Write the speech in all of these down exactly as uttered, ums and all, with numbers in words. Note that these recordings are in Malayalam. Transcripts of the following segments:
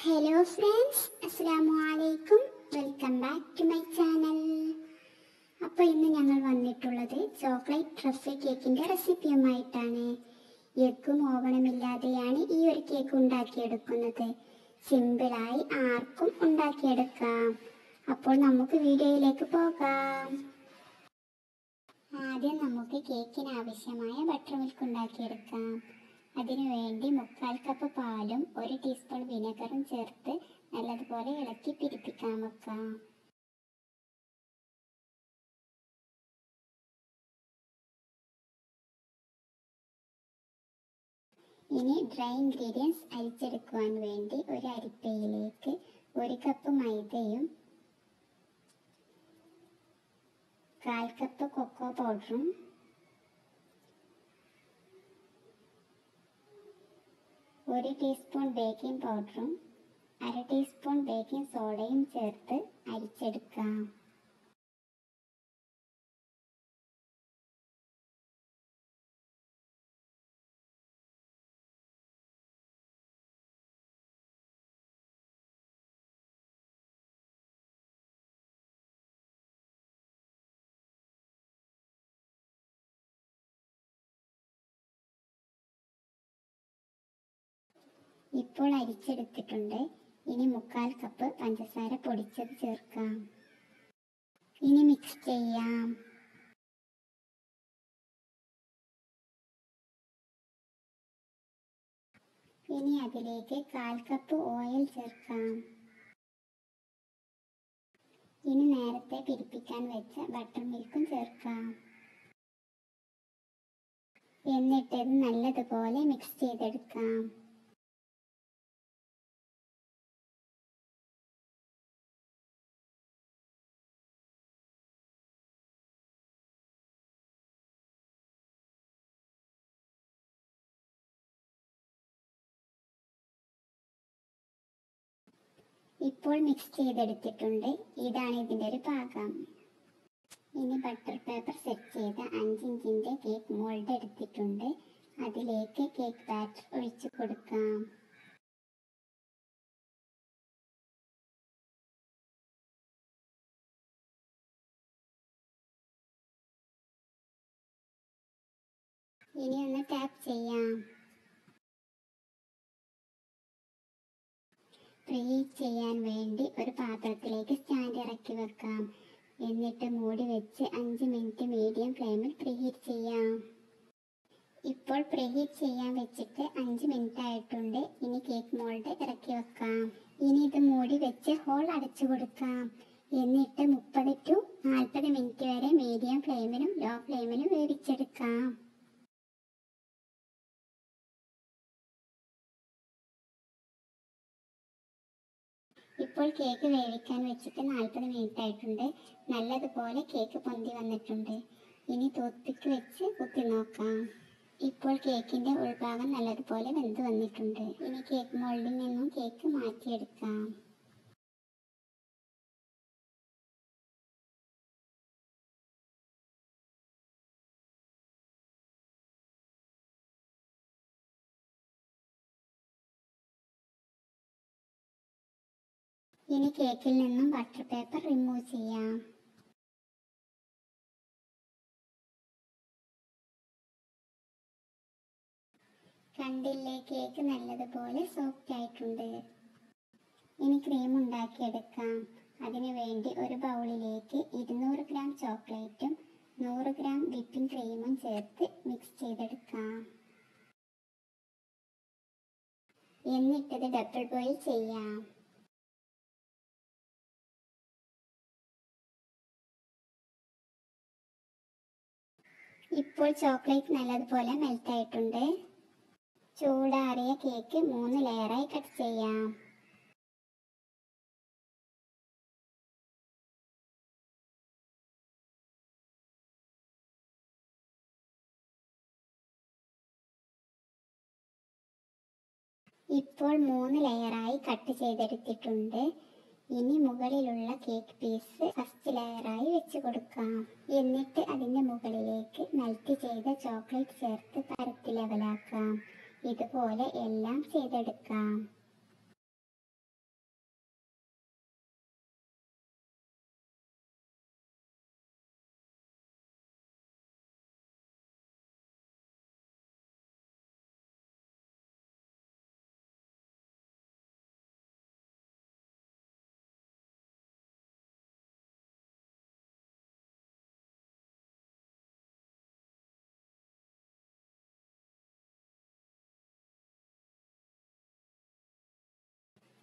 ഹലോ ഫ്രണ്ട്സ്, അസ്സലാമു അലൈക്കും. Welcome back to my channel. അപ്പോൾ ഇന്ന് ഞങ്ങൾ വന്നിട്ടുള്ളത് ചോക്ലേറ്റ് ട്രഫിൾ കേക്കിൻ്റെ റെസിപ്പിയുമായിട്ടാണ്. എഗ്ഗും ഓവണമില്ലാതെയാണ് ഈ ഒരു കേക്ക് ഉണ്ടാക്കിയെടുക്കുന്നത്. സിമ്പിളായി ആർക്കും ഉണ്ടാക്കിയെടുക്കാം. അപ്പോൾ നമുക്ക് വീഡിയോയിലേക്ക് പോകാം. ആദ്യം നമുക്ക് കേക്കിന് ആവശ്യമായ ബട്ടർ മിൽക്ക് ഉണ്ടാക്കിയെടുക്കാം. അതിനുവേണ്ടി മുക്കാൽ കപ്പ് പാലും ഒരു ടീസ്പൂൺ വിനെഗറും ചേർത്ത് നല്ലതുപോലെ ഇളക്കി പിരിപ്പിക്കാൻ വെക്കാം. ഇനി ഡ്രൈ ഇൻഗ്രീഡിയൻസ് അരിച്ചെടുക്കുവാൻ വേണ്ടി ഒരു അരിപ്പയിലേക്ക് ഒരു കപ്പ് മൈദയും കാൽ കപ്പ് കൊക്കോ പൗഡറും ഒരു ടീസ്പൂൺ ബേക്കിംഗ് പൗഡറും അര ടീസ്പൂൺ ബേക്കിംഗ് സോഡയും ചേർത്ത് അരിച്ചെടുക്കാം. ഇപ്പോൾ അരിച്ചെടുത്തിട്ടുണ്ട്. ഇനി മുക്കാൽ കപ്പ് പഞ്ചസാര പൊടിച്ചത് ചേർക്കാം. ഇനി മിക്സ് ചെയ്യാം. ഇനി അതിലേക്ക് കാൽ കപ്പ് ഓയിൽ ചേർക്കാം. ഇനി നേരത്തെ പിരിപ്പിക്കാൻ വെച്ച ബട്ടർ മിൽക്കും ചേർക്കാം. എന്നിട്ട് ഇത് നല്ലതുപോലെ മിക്സ് ചെയ്തെടുക്കാം. ഇപ്പോൾ മിക്സ് ചെയ്തെടുത്തിട്ടുണ്ട്. ഇതാണ് ഇതിൻ്റെ ഒരു പാകം. ഇനി ബട്ടർ പേപ്പർ സെറ്റ് ചെയ്ത അഞ്ച് ഇഞ്ചിൻ്റെ കേക്ക് മോൾഡ് എടുത്തിട്ടുണ്ട്. അതിലേക്ക് കേക്ക് ബാറ്റർ ഒഴിച്ചു കൊടുക്കാം. ഇനി ഒന്ന് ടാപ്പ് ചെയ്യാം. പ്രീഹീറ്റ് ചെയ്യാൻ വേണ്ടി ഒരു പാത്രത്തിലേക്ക് സ്റ്റാൻഡ് ഇറക്കി വെക്കാം. എന്നിട്ട് മൂടി വെച്ച് അഞ്ച് മിനിറ്റ് മീഡിയം ഫ്ലെയിമിൽ പ്രീഹീറ്റ് ചെയ്യാം. ഇപ്പോൾ പ്രീഹീറ്റ് ചെയ്യാൻ വെച്ചിട്ട് അഞ്ച് മിനിറ്റ് ആയിട്ടുണ്ട്. ഇനി കേക്ക് മോൾഡ് ഇറക്കി വെക്കാം. ഇനി ഇത് മൂടി വെച്ച് ഹോൾ അടച്ചു കൊടുക്കാം. എന്നിട്ട് മുപ്പത് ടു നാൽപ്പത് മിനിറ്റ് വരെ മീഡിയം ഫ്ലെയിമിലും ലോ ഫ്ലെയിമിലും വേവിച്ചെടുക്കാം. ഇപ്പോൾ കേക്ക് വേവിക്കാൻ വെച്ചിട്ട് നാൽപ്പത് മിനിറ്റ് ആയിട്ടുണ്ട്. നല്ലതുപോലെ കേക്ക് പൊന്തി വന്നിട്ടുണ്ട്. ഇനി ടൂത്ത് പിക്ക് വെച്ച് കുത്തി നോക്കാം. ഇപ്പോൾ കേക്കിൻ്റെ ഉൾഭാഗം നല്ലതുപോലെ വെന്ത് വന്നിട്ടുണ്ട്. ഇനി കേക്ക് മോൾഡിൽ നിന്നും കേക്ക് മാറ്റിയെടുക്കാം. ഇനി കേക്കിൽ നിന്നും ബട്ടർ പേപ്പർ റിമൂവ് ചെയ്യാം. കണ്ടില്ലേ, കേക്ക് നല്ലതുപോലെ സോഫ്റ്റ് ആയിട്ടുണ്ട്. ഇനി ക്രീം ഉണ്ടാക്കിയെടുക്കാം. അതിനു വേണ്ടി ഒരു ബൗളിലേക്ക് ഇരുന്നൂറ് ഗ്രാം ചോക്ലേറ്റും നൂറ് ഗ്രാം വിപ്പിംഗ് ക്രീമും ചേർത്ത് മിക്സ് ചെയ്തെടുക്കാം. എന്നിട്ടത് ഡബിൾ ബോയിൽ ചെയ്യാം. ഇപ്പോൾ ചോക്ലേറ്റ് നല്ലതുപോലെ മെൽറ്റ് ആയിട്ടുണ്ട്. ചൂടാറിയ കേക്ക് മൂന്ന് ലെയറായി കട്ട് ചെയ്യാം. ഇപ്പോൾ മൂന്ന് ലെയറായി കട്ട് ചെയ്തെടുത്തിട്ടുണ്ട്. ഇനി മുകളിലുള്ള കേക്ക് പീസ് ഫസ്റ്റ് ലെയറായി വെച്ച് കൊടുക്കാം. എന്നിട്ട് അതിൻ്റെ മുകളിലേക്ക് മെൽറ്റ് ചെയ്ത ചോക്ലേറ്റ് ചേർത്ത് പരത്തി ലെവലാക്കാം. ഇതുപോലെ എല്ലാം ചെയ്തെടുക്കാം.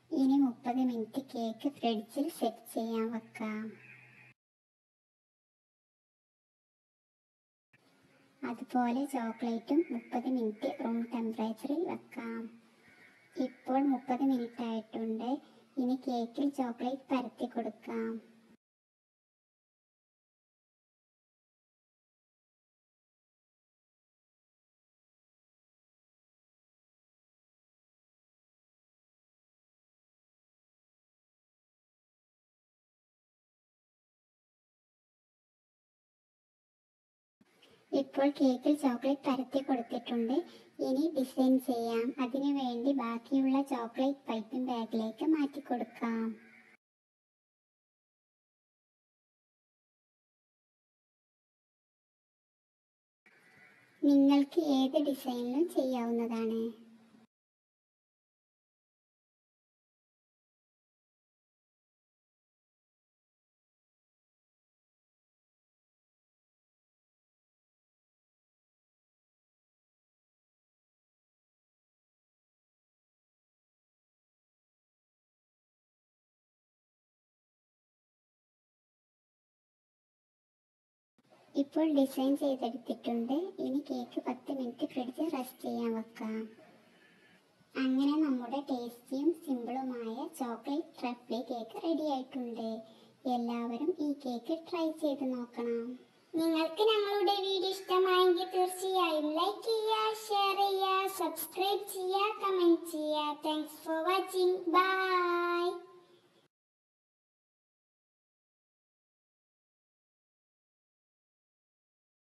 ഇനി മുപ്പത് മിനിറ്റ് കേക്ക് ഫ്രിഡ്ജിൽ സെറ്റ് ചെയ്യാൻ വെക്കാം. അതുപോലെ ചോക്ലേറ്റും മുപ്പത് മിനിറ്റ് റൂം ടെമ്പറേച്ചറിൽ വെക്കാം. ഇപ്പോൾ മുപ്പത് മിനിറ്റ് ആയിട്ടുണ്ട്. ഇനി കേക്കിൽ ചോക്ലേറ്റ് പരത്തി കൊടുക്കാം. ഇപ്പോൾ കേക്കിൽ ചോക്ലേറ്റ് പരത്തി കൊടുത്തിട്ടുണ്ട്. ഇനി ഡിസൈൻ ചെയ്യാം. അതിനു വേണ്ടി ബാക്കിയുള്ള ചോക്ലേറ്റ് പൈപ്പിംഗ് ബാഗിലേക്ക് മാറ്റി കൊടുക്കാം. നിങ്ങൾക്ക് ഏത് ഡിസൈനിലും ചെയ്യാവുന്നതാണ്. ഇപ്പോൾ ഡിസൈൻ ചെയ്തെടുത്തിട്ടുണ്ട്. ഇനി കേക്ക് പത്ത് മിനിറ്റ് ഫ്രിഡ്ജിൽ റെസ്റ്റ് ചെയ്യാൻ വെക്കാം. അങ്ങനെ നമ്മുടെ ടേസ്റ്റിയും സിമ്പിളുമായ ചോക്ലേറ്റ് ട്രഫിൾ കേക്ക് റെഡി ആയിട്ടുണ്ട്. എല്ലാവരും ഈ കേക്ക് ട്രൈ ചെയ്ത് നോക്കണം. നിങ്ങൾക്ക് ഞങ്ങളുടെ വീഡിയോ ഇഷ്ടമായെങ്കിൽ തീർച്ചയായും ലൈക്ക് ചെയ്യുക, ഷെയർ ചെയ്യുക, സബ്സ്ക്രൈബ് ചെയ്യുക, കമൻറ്റ് ചെയ്യുക. Thanks for watching. ബൈ.